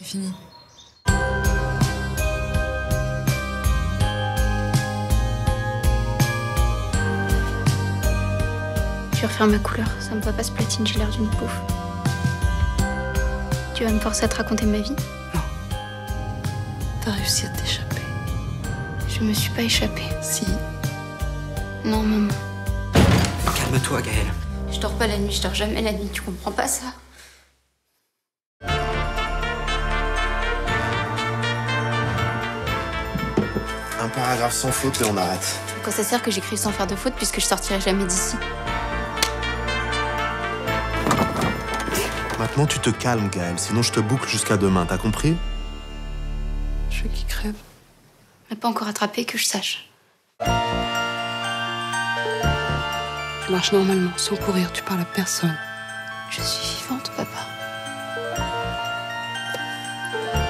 fini. Je vais refaire ma couleur, ça me va pas ce platine, j'ai l'air d'une pouffe. Tu vas me forcer à te raconter ma vie? Non. T'as réussi à t'échapper. Je me suis pas échappée. Si. Non, maman. Calme-toi, Gaëlle. Je dors pas la nuit, je dors jamais la nuit, tu comprends pas ça? Un paragraphe sans faute et on arrête. À quoi ça sert que j'écrive sans faire de faute puisque je sortirai jamais d'ici? Maintenant, tu te calmes, Gaëlle, sinon je te boucle jusqu'à demain, t'as compris? Je veux qu'il crève. On n'a pas encore attrapé que je sache. Tu marches normalement, sans courir, tu parles à personne. Je suis vivante, papa.